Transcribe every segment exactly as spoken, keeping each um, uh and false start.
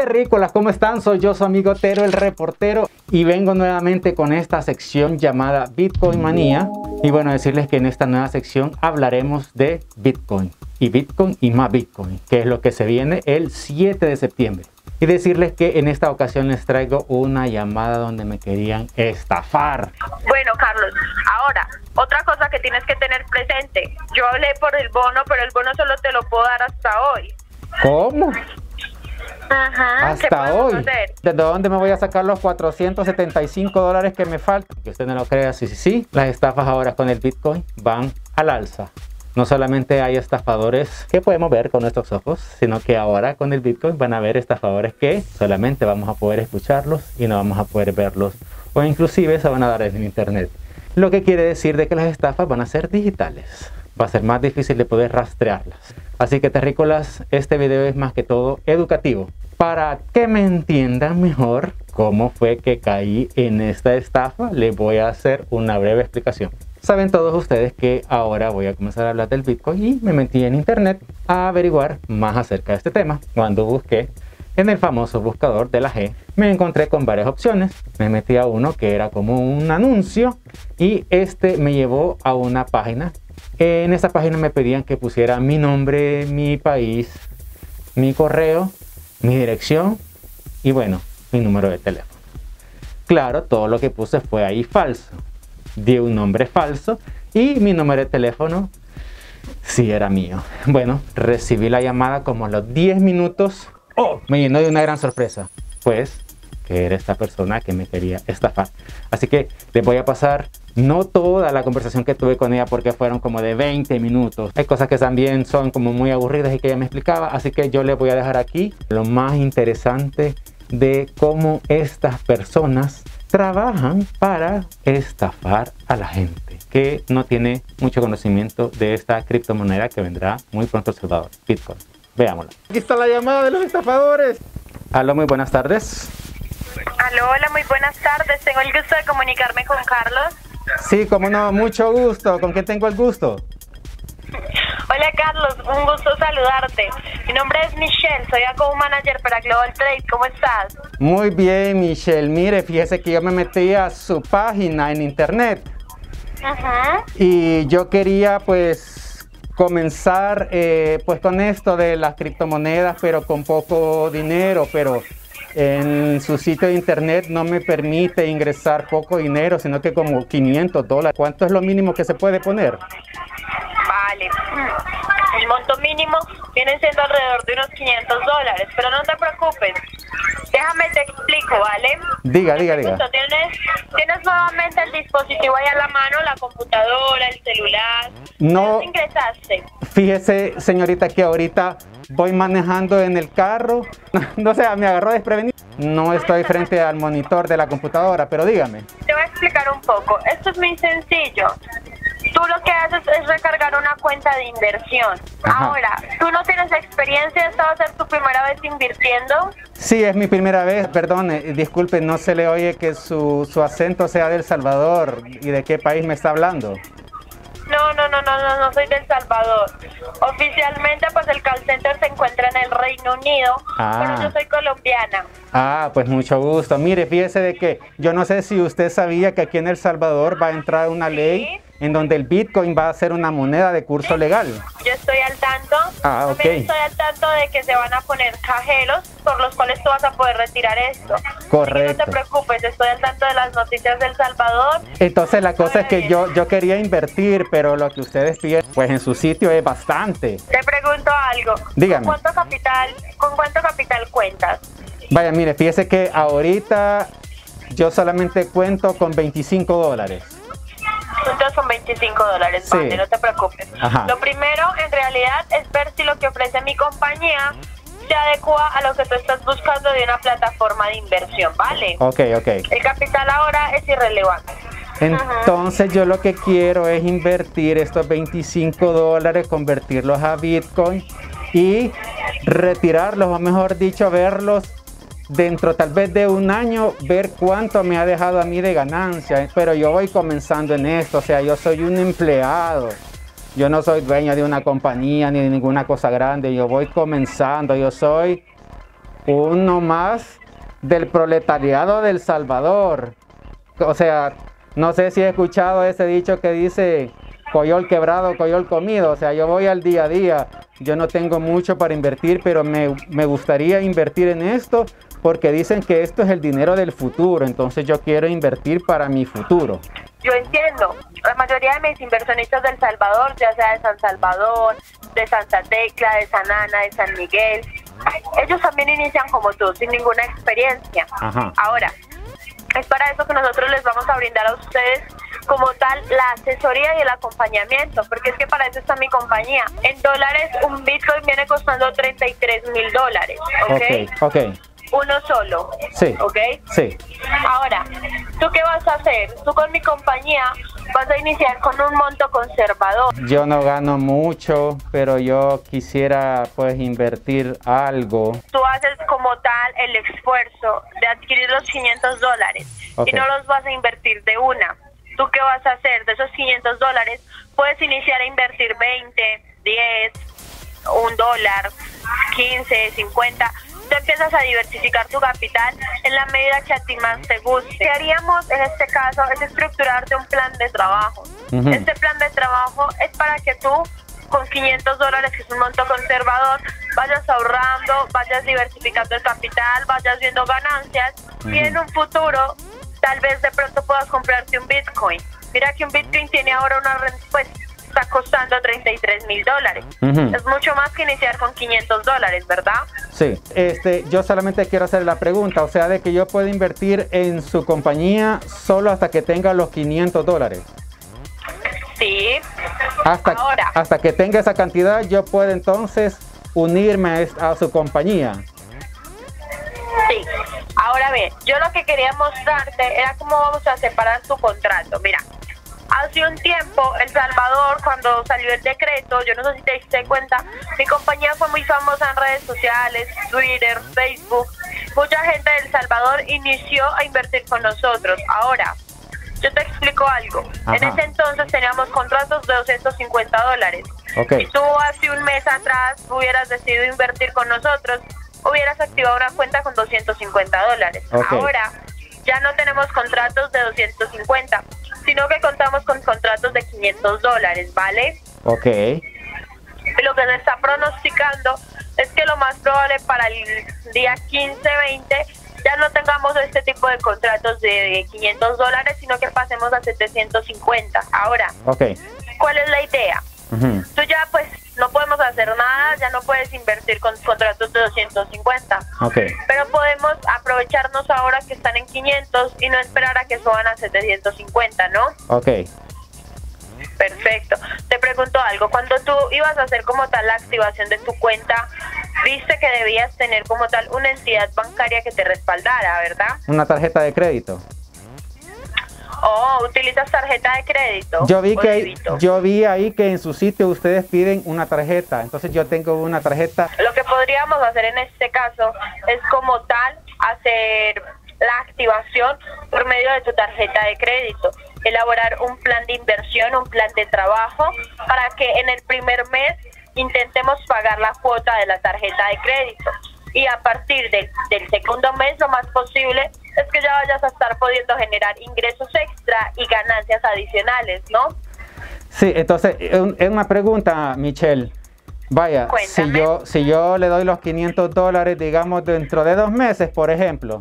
Terrícolas, ¿cómo están? Soy yo, su amigo Tero, el reportero, y vengo nuevamente con esta sección llamada Bitcoin Manía. Y bueno, decirles que en esta nueva sección hablaremos de Bitcoin y Bitcoin y más Bitcoin, que es lo que se viene el siete de septiembre. Y decirles que en esta ocasión les traigo una llamada donde me querían estafar. Bueno, Carlos, ahora, otra cosa que tienes que tener presente. Yo hablé por el bono, pero el bono solo te lo puedo dar hasta hoy. ¿Cómo? Ajá, Hasta hoy. Hacer? ¿Desde dónde me voy a sacar los cuatrocientos setenta y cinco dólares que me faltan? Que usted no lo crea, sí, sí, sí. Las estafas ahora con el Bitcoin van al alza. No solamente hay estafadores que podemos ver con nuestros ojos, sino que ahora con el Bitcoin van a haber estafadores que solamente vamos a poder escucharlos y no vamos a poder verlos, o inclusive se van a dar en internet. Lo que quiere decir de que las estafas van a ser digitales. Va a ser más difícil de poder rastrearlas. Así que, terrícolas, este video es más que todo educativo, para que me entiendan mejor cómo fue que caí en esta estafa. Les voy a hacer una breve explicación. Saben todos ustedes que ahora voy a comenzar a hablar del Bitcoin y me metí en internet a averiguar más acerca de este tema. Cuando busqué en el famoso buscador de la G, me encontré con varias opciones. Me metí a uno que era como un anuncio y este me llevó a una página. En esta página me pedían que pusiera mi nombre, mi país, mi correo, mi dirección y bueno, mi número de teléfono. Claro, todo lo que puse fue ahí falso. Di un nombre falso y mi número de teléfono sí era mío. Bueno, recibí la llamada como a los diez minutos. ¡Oh! Me llenó de una gran sorpresa. Pues que era esta persona que me quería estafar. Así que les voy a pasar no toda la conversación que tuve con ella, porque fueron como de veinte minutos. Hay cosas que también son como muy aburridas y que ella me explicaba. Así que yo les voy a dejar aquí lo más interesante de cómo estas personas trabajan para estafar a la gente que no tiene mucho conocimiento de esta criptomoneda que vendrá muy pronto al Salvador, Bitcoin. Veámosla. Aquí está la llamada de los estafadores. Aló, muy buenas tardes. Aló, hola, muy buenas tardes. Tengo el gusto de comunicarme con Carlos. Sí, como no, mucho gusto. ¿Con quién tengo el gusto? Hola Carlos, un gusto saludarte. Mi nombre es Michelle, soy account manager para Global Trade. ¿Cómo estás? Muy bien, Michelle. Mire, fíjese que yo me metí a su página en internet. Ajá. Y yo quería pues comenzar eh, pues con esto de las criptomonedas, pero con poco dinero, pero en su sitio de internet no me permite ingresar poco dinero, sino que como quinientos dólares. ¿Cuánto es lo mínimo que se puede poner? Vale, el monto mínimo viene siendo alrededor de unos quinientos dólares, pero no te preocupes, déjame te explico, ¿vale? Diga, diga, diga. ¿Tienes, ¿Tienes nuevamente el dispositivo ahí a la mano, la computadora, el celular? No. ¿Ingresaste? Fíjese, señorita, que ahorita voy manejando en el carro, no sé, me agarró desprevenido. No estoy frente al monitor de la computadora, pero dígame. Te voy a explicar un poco, esto es muy sencillo. Tú lo que haces es recargar una cuenta de inversión. Ajá. Ahora, ¿tú no tienes experiencia? ¿Esta va a ser tu primera vez invirtiendo? Sí, es mi primera vez. Perdón, eh, disculpe, no se le oye que su, su acento sea de El Salvador. ¿Y de qué país me está hablando? No, no, no, no, no, no soy de El Salvador. Oficialmente, pues el call center se encuentra en el Reino Unido, ah. pero yo soy colombiana. Ah, pues mucho gusto. Mire, fíjese de que yo no sé si usted sabía que aquí en El Salvador va a entrar una ley ¿Sí? en donde el Bitcoin va a ser una moneda de curso legal. Yo estoy al tanto. Ah, ok. También estoy al tanto de que se van a poner cajeros por los cuales tú vas a poder retirar esto. Correcto. No te preocupes, estoy al tanto de las noticias de El Salvador. Entonces la cosa es que yo, yo quería invertir, pero lo que ustedes piden, pues en su sitio es bastante. Te pregunto algo. Dígame. ¿Con cuánto capital, con cuánto capital cuentas? Vaya, mire, fíjese que ahorita yo solamente cuento con veinticinco dólares. Entonces son veinticinco dólares, sí. Vale, no te preocupes. Ajá. Lo primero, en realidad, es ver si lo que ofrece mi compañía se adecua a lo que tú estás buscando de una plataforma de inversión, ¿vale? Ok, ok. El capital ahora es irrelevante. Entonces yo lo que quiero es invertir estos veinticinco dólares, convertirlos a Bitcoin y retirarlos, o mejor dicho, verlos dentro tal vez de un año, ver cuánto me ha dejado a mí de ganancia. Pero yo voy comenzando en esto, o sea, yo soy un empleado. Yo no soy dueño de una compañía ni de ninguna cosa grande, yo voy comenzando, yo soy uno más del proletariado del Salvador. O sea, no sé si he escuchado ese dicho que dice coyol quebrado, coyol comido. O sea, yo voy al día a día, yo no tengo mucho para invertir, pero me, me gustaría invertir en esto porque dicen que esto es el dinero del futuro, entonces yo quiero invertir para mi futuro. Yo entiendo, la mayoría de mis inversionistas del Salvador, ya sea de San Salvador, de Santa Tecla, de San Ana, de San Miguel, ellos también inician como tú, sin ninguna experiencia. Ajá. Ahora, es para eso que nosotros les vamos a brindar a ustedes como tal la asesoría y el acompañamiento, porque es que para eso está mi compañía. En dólares, un Bitcoin viene costando treinta y tres mil dólares, ¿ok? Ok, ok. Uno solo, Sí, ¿ok? sí. Ahora, ¿tú qué vas a hacer? Tú con mi compañía vas a iniciar con un monto conservador. Yo no gano mucho, pero yo quisiera pues invertir algo. Tú haces como tal el esfuerzo de adquirir los quinientos dólares, Okay. y no los vas a invertir de una. ¿Tú qué vas a hacer? De esos quinientos dólares puedes iniciar a invertir veinte, diez, un dólar, quince, cincuenta. Tú empiezas a diversificar tu capital en la medida que a ti más te guste. ¿Qué haríamos en este caso? Es estructurarte un plan de trabajo. Uh-huh. Este plan de trabajo es para que tú, con quinientos dólares, que es un monto conservador, vayas ahorrando, vayas diversificando el capital, vayas viendo ganancias, uh-huh. y en un futuro tal vez de pronto puedas comprarte un Bitcoin. Mira que un Bitcoin tiene ahora una renta, pues está costando treinta y tres mil dólares. Uh-huh. Es mucho más que iniciar con quinientos dólares, ¿verdad? Sí, este, yo solamente quiero hacer la pregunta, o sea, de que yo puedo invertir en su compañía solo hasta que tenga los quinientos dólares. Sí. Hasta, ahora. hasta que tenga esa cantidad, yo puedo entonces unirme a, a su compañía. Sí. Ahora bien, yo lo que quería mostrarte era cómo vamos a separar tu contrato. Mira, hace un tiempo, El Salvador, cuando salió el decreto, yo no sé si te diste cuenta, mi compañía fue muy famosa en redes sociales, Twitter, Facebook. Mucha gente de El Salvador inició a invertir con nosotros. Ahora, yo te explico algo. Ajá. En ese entonces teníamos contratos de doscientos cincuenta dólares. Okay. Si tú hace un mes atrás hubieras decidido invertir con nosotros, hubieras activado una cuenta con doscientos cincuenta dólares. Okay. Ahora ya no tenemos contratos de doscientos cincuenta, sino que contamos con contratos de quinientos dólares, ¿vale? Ok. Y lo que se está pronosticando es que lo más probable para el día quince, veinte ya no tengamos este tipo de contratos de quinientos dólares, sino que pasemos a setecientos cincuenta. Ahora, okay. ¿Cuál es la idea? Uh-huh. Tú ya pues no podemos hacer nada, ya no puedes invertir con contratos de doscientos cincuenta. Okay. Pero podemos aprovecharnos ahora que están en quinientos y no esperar a que suban a setecientos cincuenta, ¿no? Ok. Perfecto. Te pregunto algo, cuando tú ibas a hacer como tal la activación de tu cuenta, viste que debías tener como tal una entidad bancaria que te respaldara, ¿verdad? Una tarjeta de crédito. Oh, ¿utilizas tarjeta de crédito? Yo vi que yo vi ahí que en su sitio ustedes piden una tarjeta, entonces yo tengo una tarjeta. Lo que podríamos hacer en este caso es como tal hacer la activación por medio de tu tarjeta de crédito, elaborar un plan de inversión, un plan de trabajo para que en el primer mes intentemos pagar la cuota de la tarjeta de crédito. Y a partir del, del segundo mes, lo más posible es que ya vayas a estar pudiendo generar ingresos extra y ganancias adicionales, ¿no? Sí, entonces, es una pregunta, Michelle. Vaya, si yo, si yo le doy los quinientos dólares, digamos, dentro de dos meses, por ejemplo.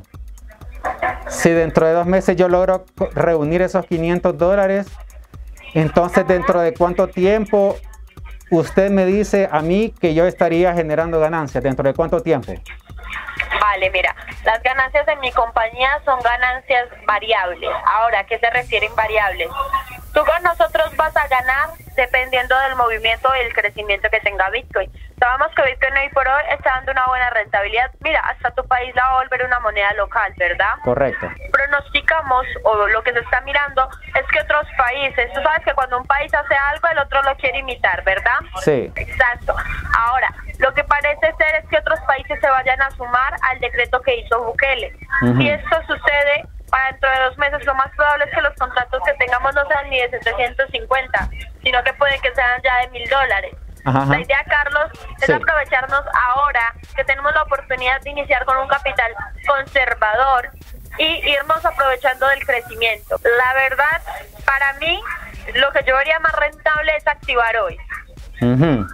Si dentro de dos meses yo logro reunir esos quinientos dólares, entonces, ¿dentro de cuánto tiempo usted me dice a mí que yo estaría generando ganancias? ¿Dentro de cuánto tiempo? Vale, mira, las ganancias de mi compañía son ganancias variables. Ahora, ¿a qué se refieren variables? Tú con nosotros vas a ganar dependiendo del movimiento y el crecimiento que tenga Bitcoin. Sabemos que Bitcoin hoy por hoy está dando una buena rentabilidad. Mira, hasta tu país la va a volver una moneda local, ¿verdad? Correcto. Pronosticamos, o lo que se está mirando, es que otros países, tú sabes que cuando un país hace algo, el otro lo quiere imitar, ¿verdad? Sí. Exacto. Ahora, lo que parece ser es que otros países se vayan a sumar al decreto que hizo Bukele. Uh-huh. Si esto sucede, para dentro de dos meses, lo más probable es que los contratos que tengamos no sean ni de setecientos cincuenta, sino que puede que sean ya de mil dólares. Ajá, ajá. La idea, Carlos, es Sí. aprovecharnos ahora que tenemos la oportunidad de iniciar con un capital conservador y irnos aprovechando del crecimiento. La verdad, para mí, lo que yo vería más rentable es activar hoy. Ujú.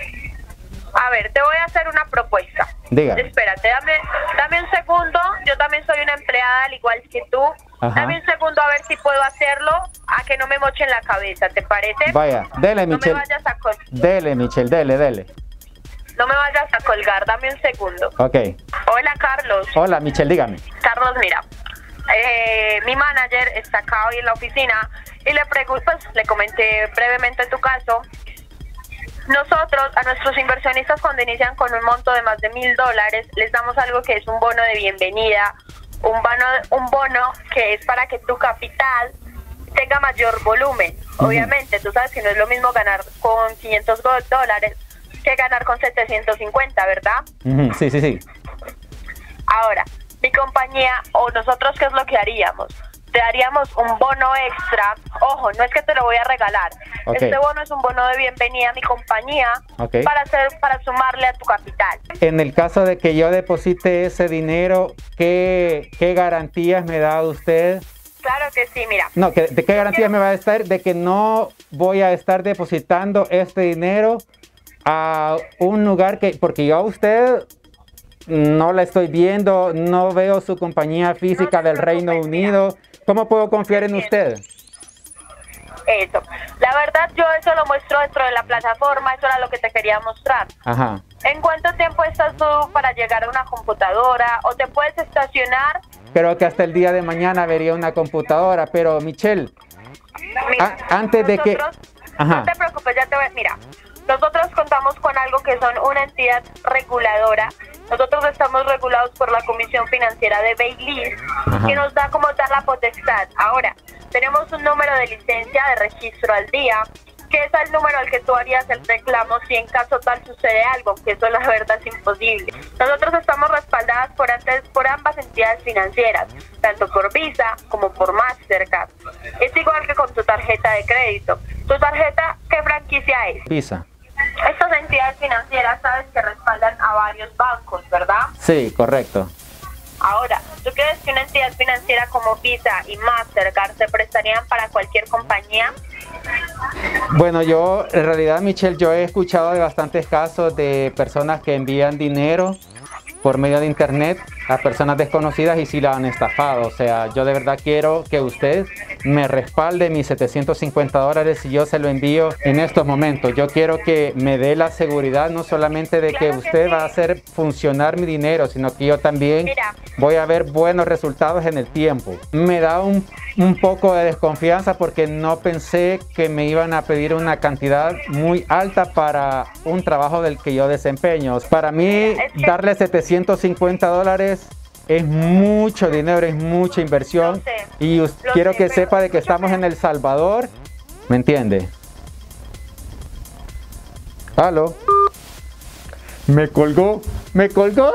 A ver, te voy a hacer una propuesta. Diga. Espérate, dame, dame un segundo. Yo también soy una empleada al igual que tú. Ajá. Dame un segundo a ver si puedo hacerlo, a que no me moche en la cabeza, ¿te parece? Vaya, dele, No me Michelle. vayas a col- Dele, Michelle, dele, dele. no me vayas a colgar, dame un segundo. Ok. Hola, Carlos. Hola, Michelle, dígame. Carlos, mira, eh, mi manager está acá hoy en la oficina y le pregunto, pues le comenté brevemente tu caso. Nosotros a nuestros inversionistas cuando inician con un monto de más de mil dólares les damos algo que es un bono de bienvenida, un bono, un bono que es para que tu capital tenga mayor volumen. Ujú. Obviamente, tú sabes que no es lo mismo ganar con quinientos dólares que ganar con setecientos cincuenta, ¿verdad? Ujú, sí, sí, sí. Ahora, mi compañía o nosotros, ¿qué es lo que haríamos? Te daríamos un bono extra. Ojo, no es que te lo voy a regalar. Ok. Este bono es un bono de bienvenida a mi compañía Ok. para hacer, para sumarle a tu capital. En el caso de que yo deposite ese dinero, ¿qué, qué garantías me da usted? Claro que sí, mira. No, que- ¿de qué garantías me va a estar de que no voy a estar depositando este dinero a un lugar que, porque yo a usted no la estoy viendo, no veo su compañía física No te del Reino preocupes, mira. Unido? ¿Cómo puedo confiar en usted? Eso. La verdad, yo eso lo muestro dentro de la plataforma, eso era lo que te quería mostrar. Ajá. ¿En cuánto tiempo estás tú para llegar a una computadora? ¿O te puedes estacionar? Creo que hasta el día de mañana vería una computadora, pero Michelle, Mira, Ah, antes de que- nosotros- Ajá. No te preocupes, ya te voy. Mira, nosotros contamos con algo que son una entidad reguladora. Nosotros estamos regulados por la Comisión Financiera de Baileys, Ajá. que nos da como tal la potestad. Ahora, tenemos un número de licencia de registro al día, que es el número al que tú harías el reclamo si en caso tal sucede algo, que eso la verdad es imposible. Nosotros estamos respaldadas por, antes, por ambas entidades financieras, tanto por Visa como por Mastercard. Es igual que con tu tarjeta de crédito. ¿Tu tarjeta qué franquicia es? Visa. Estas entidades financieras sabes que respaldan a varios bancos, ¿verdad? Sí, correcto. Ahora, ¿tú crees que una entidad financiera como Visa y Mastercard se prestarían para cualquier compañía? Bueno, yo en realidad, Michelle, yo he escuchado de bastantes casos de personas que envían dinero por medio de internet a personas desconocidas y sí la han estafado. O sea, yo de verdad quiero que usted me respalde mis setecientos cincuenta dólares y yo se lo envío en estos momentos. Yo quiero que me dé la seguridad no solamente de que Claro que usted sí. va a hacer funcionar mi dinero, sino que yo también Mira. voy a ver buenos resultados en el tiempo. Me da un, un poco de desconfianza porque no pensé que me iban a pedir una cantidad muy alta para un trabajo del que yo desempeño. Para mí, Es que- darle setecientos cincuenta dólares es mucho dinero, es mucha inversión. Lo sé, y us- lo quiero sé, que pero sepa de que estamos escúchame. en El Salvador. ¿Me entiende? ¿Aló? Me colgó, me colgó.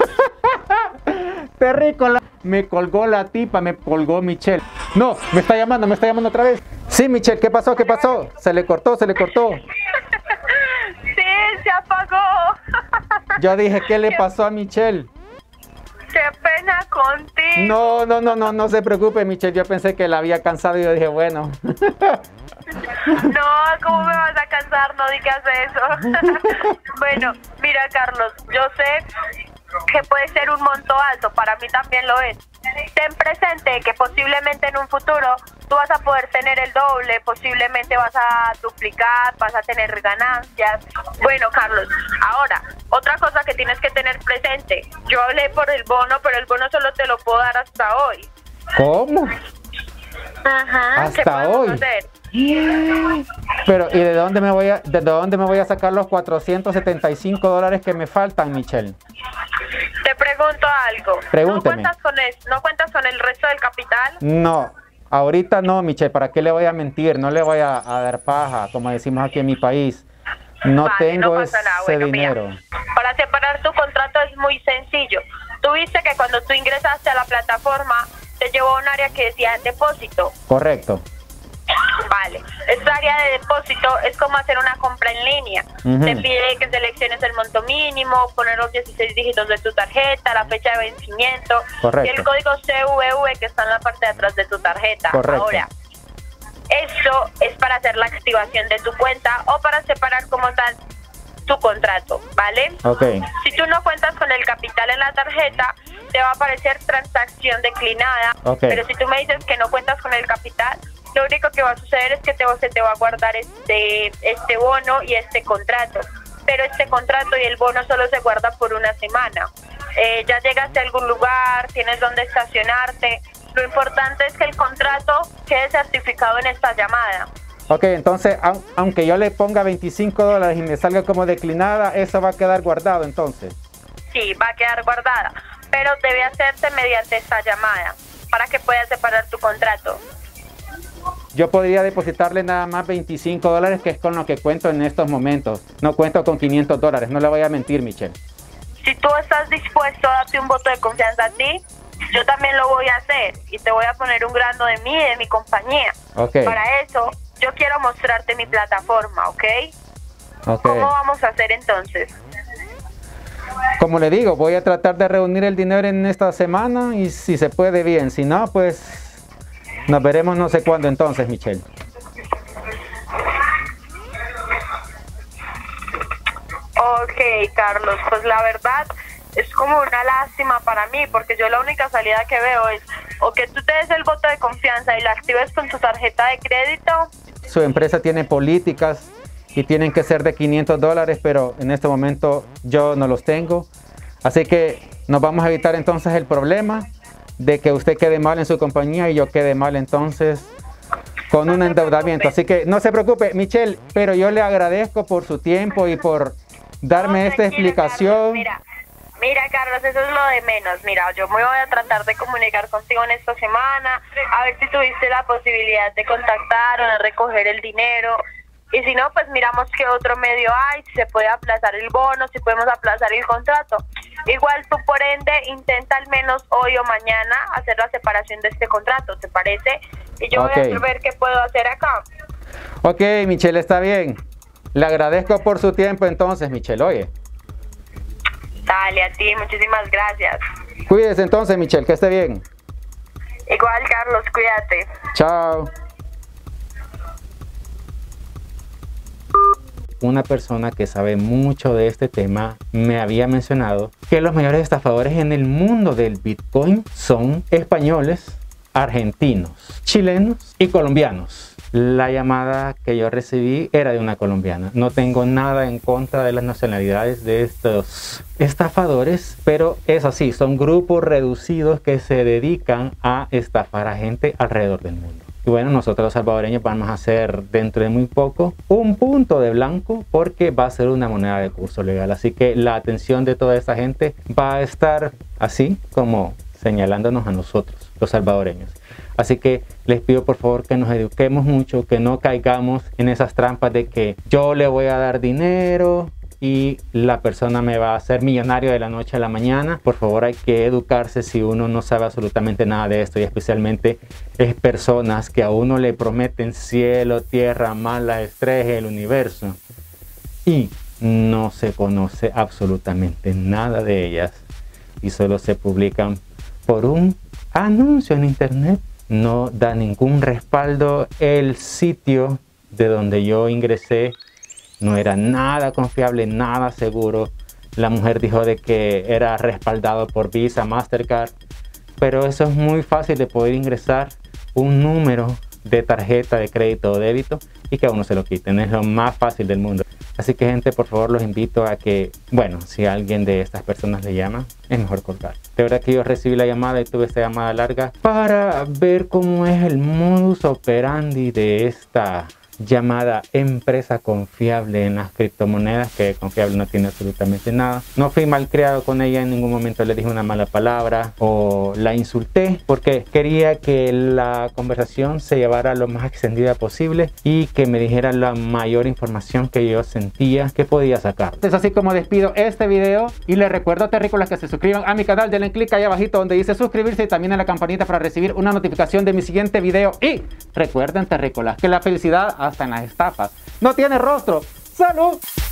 Terrícola. Me colgó la tipa, me colgó Michelle. No, me está llamando, me está llamando otra vez. Sí, Michelle, ¿qué pasó? ¿Qué pasó? Se le cortó, se le cortó. Sí, se apagó. Yo dije, ¿qué le pasó a Michelle? Qué pena contigo. No, no, no, no, no se preocupe, Michelle. Yo pensé que la había cansado y yo dije, bueno. No, ¿cómo me vas a cansar? No digas eso. Bueno, mira, Carlos, yo sé que puede ser un monto alto, para mí también lo es. Ten presente que posiblemente en un futuro tú vas a poder tener el doble, posiblemente vas a duplicar, vas a tener ganancias. Bueno, Carlos, ahora, otra cosa que tienes que tener presente. Yo hablé por el bono, pero el bono solo te lo puedo dar hasta hoy. ¿Cómo? Ajá, ¿qué Hasta podemos hoy. hacer? Pero, ¿y de dónde me voy a, de dónde me voy a sacar los cuatrocientos setenta y cinco dólares que me faltan, Michelle? Te pregunto algo. Pregúnteme. ¿No cuentas con el, ¿no cuentas con el resto del capital? No, ahorita no, Michelle. ¿Para qué le voy a mentir? No le voy a, a dar paja, como decimos aquí en mi país. No Vale, tengo no pasa ese nada. Bueno, mira, dinero. para separar tu contrato es muy sencillo. Tú viste que cuando tú ingresaste a la plataforma te llevó a un área que decía depósito. Correcto. Vale. Vale, esta área de depósito es como hacer una compra en línea. Uh-huh. Te pide que selecciones el monto mínimo, poner los dieciséis dígitos de tu tarjeta, la fecha de vencimiento. Correcto. Y el código C V V que está en la parte de atrás de tu tarjeta. Correcto. Ahora, esto es para hacer la activación de tu cuenta o para separar como tal tu contrato, ¿vale? Okay. Si tú no cuentas con el capital en la tarjeta, te va a aparecer transacción declinada. Okay. Pero si tú me dices que no cuentas con el capital, lo único que va a suceder es que te, se te va a guardar este, este bono y este contrato. Pero este contrato y el bono solo se guarda por una semana. Eh, ya llegaste a algún lugar, tienes donde estacionarte. Lo importante es que el contrato quede certificado en esta llamada. Ok, entonces, aunque yo le ponga veinticinco dólares y me salga como declinada, ¿eso va a quedar guardado entonces? Sí, va a quedar guardada, pero debe hacerse mediante esta llamada para que puedas separar tu contrato. Yo podría depositarle nada más veinticinco dólares, que es con lo que cuento en estos momentos. No cuento con quinientos dólares, no le voy a mentir, Michelle. Si tú estás dispuesto a darte un voto de confianza a ti, yo también lo voy a hacer y te voy a poner un grano de mí y de mi compañía. Okay. Para eso, yo quiero mostrarte mi plataforma, ¿ok? Okay. ¿Cómo vamos a hacer entonces? Como le digo, voy a tratar de reunir el dinero en esta semana y si se puede bien, si no, pues nos veremos no sé cuándo entonces, Michelle. Ok, Carlos, pues la verdad es como una lástima para mí, porque yo la única salida que veo es o que tú te des el voto de confianza y la actives con tu tarjeta de crédito. Su empresa tiene políticas y tienen que ser de quinientos dólares, pero en este momento yo no los tengo. Así que nos vamos a evitar entonces el problema de que usted quede mal en su compañía y yo quede mal entonces con un endeudamiento. Así que no se preocupe, Michelle, pero yo le agradezco por su tiempo y por darme no, esta explicación. Carlos, mira, mira, Carlos, eso es lo de menos. Mira, yo me voy a tratar de comunicar contigo en esta semana, a ver si tuviste la posibilidad de contactar o de recoger el dinero. Y si no, pues miramos qué otro medio hay, si se puede aplazar el bono, si podemos aplazar el contrato. Igual tú, por ende, intenta al menos hoy o mañana hacer la separación de este contrato, ¿te parece? Y yo okay. voy a ver qué puedo hacer acá. Ok, Michelle, está bien. Le agradezco por su tiempo entonces, Michelle, oye. Dale, a ti, muchísimas gracias. Cuídese entonces, Michelle, que esté bien. Igual, Carlos, cuídate. Chao. Una persona que sabe mucho de este tema me había mencionado que los mayores estafadores en el mundo del Bitcoin son españoles, argentinos, chilenos y colombianos. La llamada que yo recibí era de una colombiana. No tengo nada en contra de las nacionalidades de estos estafadores, pero es así, son grupos reducidos que se dedican a estafar a gente alrededor del mundo. Y bueno, nosotros los salvadoreños vamos a hacer dentro de muy poco un punto de blanco porque va a ser una moneda de curso legal. Así que la atención de toda esta gente va a estar así como señalándonos a nosotros, los salvadoreños. Así que les pido por favor que nos eduquemos mucho, que no caigamos en esas trampas de que yo le voy a dar dinero y la persona me va a hacer millonario de la noche a la mañana. Por favor, hay que educarse si uno no sabe absolutamente nada de esto, y especialmente es personas que a uno le prometen cielo, tierra, mar, las estrellas, el universo, y no se conoce absolutamente nada de ellas y solo se publican por un anuncio en internet. No da ningún respaldo. El sitio de donde yo ingresé no era nada confiable, nada seguro. La mujer dijo de que era respaldado por Visa, Mastercard, pero eso es muy fácil de poder ingresar un número de tarjeta de crédito o débito y que a uno se lo quiten. Es lo más fácil del mundo. Así que, gente, por favor, los invito a que, bueno, si alguien de estas personas le llama, es mejor colgar. De verdad que yo recibí la llamada y tuve esta llamada larga para ver cómo es el modus operandi de esta llamada Empresa Confiable en las criptomonedas, que confiable no tiene absolutamente nada. No fui malcriado con ella, en ningún momento le dije una mala palabra o la insulté, porque quería que la conversación se llevara lo más extendida posible y que me dijera la mayor información que yo sentía que podía sacar. Es así como despido este video y les recuerdo a terrícolas que se suscriban a mi canal, denle clic ahí abajito donde dice suscribirse y también a la campanita para recibir una notificación de mi siguiente video. Y recuerden, terrícolas, que la felicidad hasta en las estafas no tiene rostro. ¡Salud!